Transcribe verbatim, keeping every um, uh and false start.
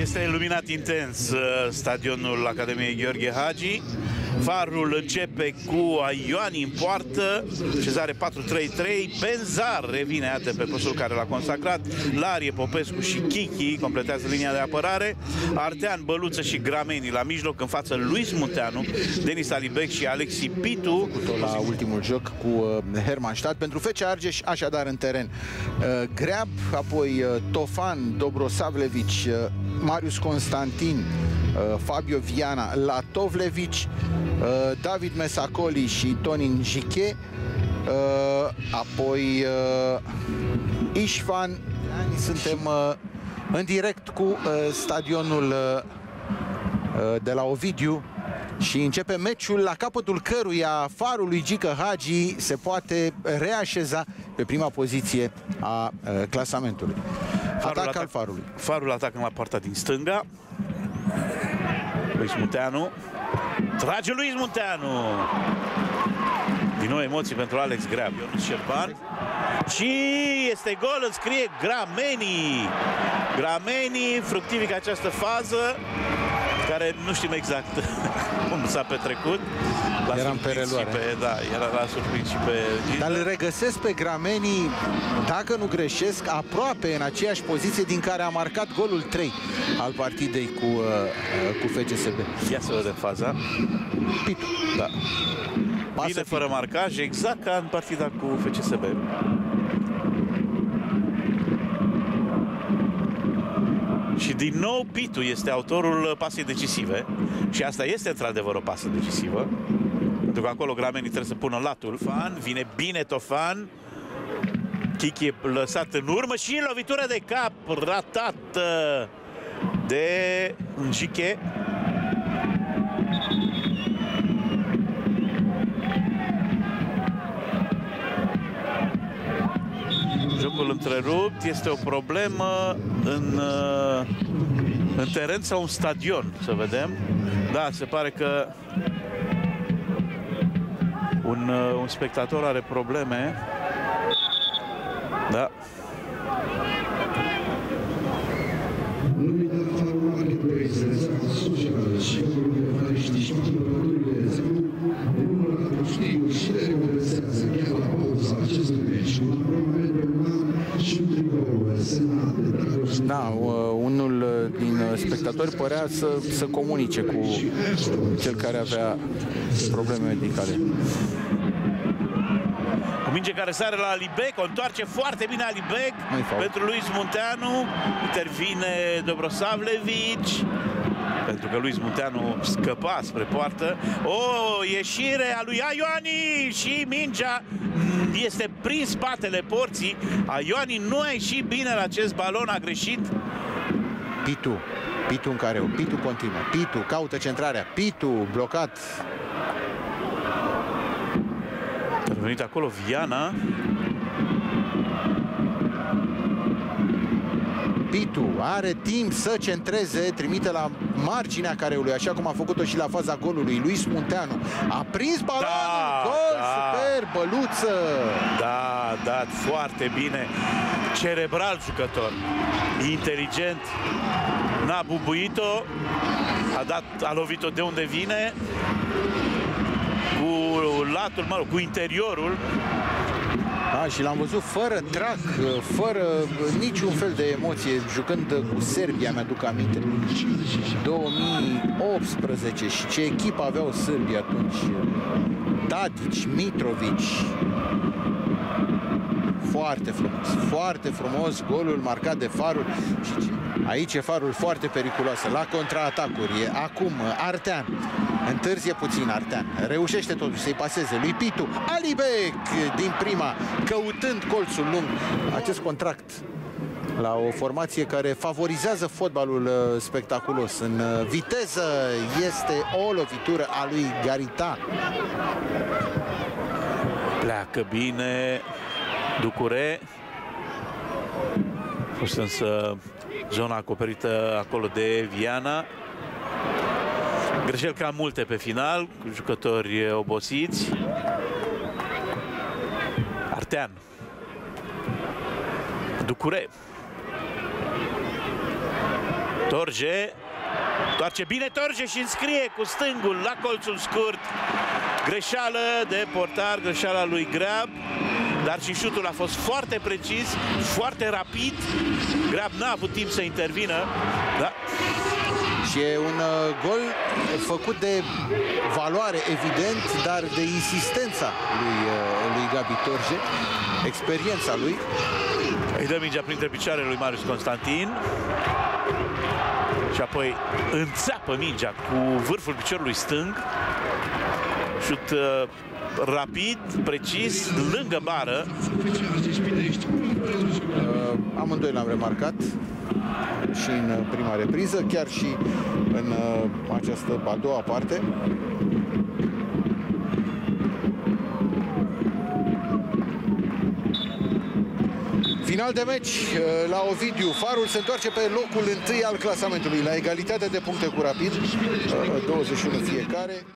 Este luminat intens stadionul Academiei Gheorghe Hagi. Farul începe cu Ioani în poartă, Cezare patru trei trei, Benzar revine iată pe postul care l-a consacrat, Larie, Popescu și Chichi completează linia de apărare, Artean, Băluță și Grameni la mijloc în fața lui Munteanu, Denis Alibec și Alexi Pitu. La ultimul joc cu Hermannstadt pentru F C Argeș, așadar în teren Greab, apoi Tofan, Dobrosavlevici, Marius Constantin, Fabio Viana, Latovlevici, David Mesacoli și Tonin Jiche, apoi Ișvan. Suntem în direct cu stadionul de la Ovidiu și începe meciul la capătul căruia farul lui Gică Hagi se poate reașeza pe prima poziție a clasamentului. Farul Atac atac, al farului. Farul atacă la partea din stânga. Luis Munteanu. Trage Luis Munteanu. Din nou emoții pentru Alex Greab. Ionuț Șerban. Și este gol, înscrie Grameni. Grameni fructifică această fază, care nu știm exact cum s-a petrecut. Eram pe reluare. Pe, da, era la surprins și pe... Dar îl regăsesc pe Grameni, dacă nu greșesc, aproape în aceeași poziție din care a marcat golul trei al partidei cu, cu F C S B. Ia să vedem faza. Pitu. Da. Pasă Bine, fără marcaj, exact ca în partida cu F C S B. Și din nou Pitu este autorul pasei decisive. Și asta este într-adevăr o pasă decisivă. Pentru că acolo Grameni trebuie să pună latul. Fan, vine bine Tofan. Chichi e lăsat în urmă și în lovitură de cap ratată de Njiche. Jocul întrerupt, este o problemă în, în teren sau în stadion, să vedem. Da, se pare că un, un spectator are probleme. Da. Da, unul din spectatori părea să, să comunice cu cel care avea probleme medicale. Cu minge care sare la Alibec, o întoarce foarte bine Alibec pentru Luis Munteanu, intervine Dobrosavlevici, pentru că Luis Munteanu scăpa spre poartă. O ieșire a lui Ioani și mingea este prin spatele porții. Ioani nu a ieșit bine la acest balon, a greșit. Pitu, Pitu în careu, Pitu continuă, Pitu caută centrarea, Pitu blocat. A venit acolo Viana. Pitu are timp să centreze, trimite la marginea careului, așa cum a făcut-o și la faza golului. Luis Munteanu a prins balonul, da, gol, da. super, Băluță. Da, da, foarte bine. Cerebral jucător, inteligent, n-a bubuit-o, a, dat, a lovit-o de unde vine, cu latul, mă rog, cu interiorul. Da, și l-am văzut fără trac, fără niciun fel de emoție, jucând cu Serbia, mi-aduc aminte. două mii optsprezece și ce echipă aveau sârbii atunci. Tadic, Mitrovic. Foarte frumos, foarte frumos golul marcat de Farul. Și aici e Farul foarte periculoasă, la contraatacuri. Acum Artean, întârzie puțin Artean, reușește totuși să-i paseze lui Pitu. Alibec din prima, căutând colțul lung. Acest contract la o formație care favorizează fotbalul spectaculos. În viteză este o lovitură a lui Garita. Pleacă bine Ducure. A fost însă zona acoperită acolo de Viana. Greșeli cam multe pe final, cu jucători obosiți. Artean. Ducure. Torje toarce bine Torje și înscrie cu stângul la colțul scurt. Greșeală de portar, greșeala lui Greab, dar și șutul a fost foarte precis, foarte rapid. Greab n-a avut timp să intervină, da? Și e un uh, gol făcut de valoare, evident, dar de insistența lui, uh, lui Gabi Torje, experiența lui. Îi dă mingea printre picioarele lui Marius Constantin și apoi înțeapă mingea cu vârful piciorului stâng. Șut uh, rapid, precis, lângă bară. Uh, amândoi l-am remarcat și în prima repriză, chiar și în uh, această a doua parte. Final de meci la Ovidiu. Farul se întoarce pe locul întâi al clasamentului, la egalitate de puncte cu Rapid, douăzeci și unu fiecare.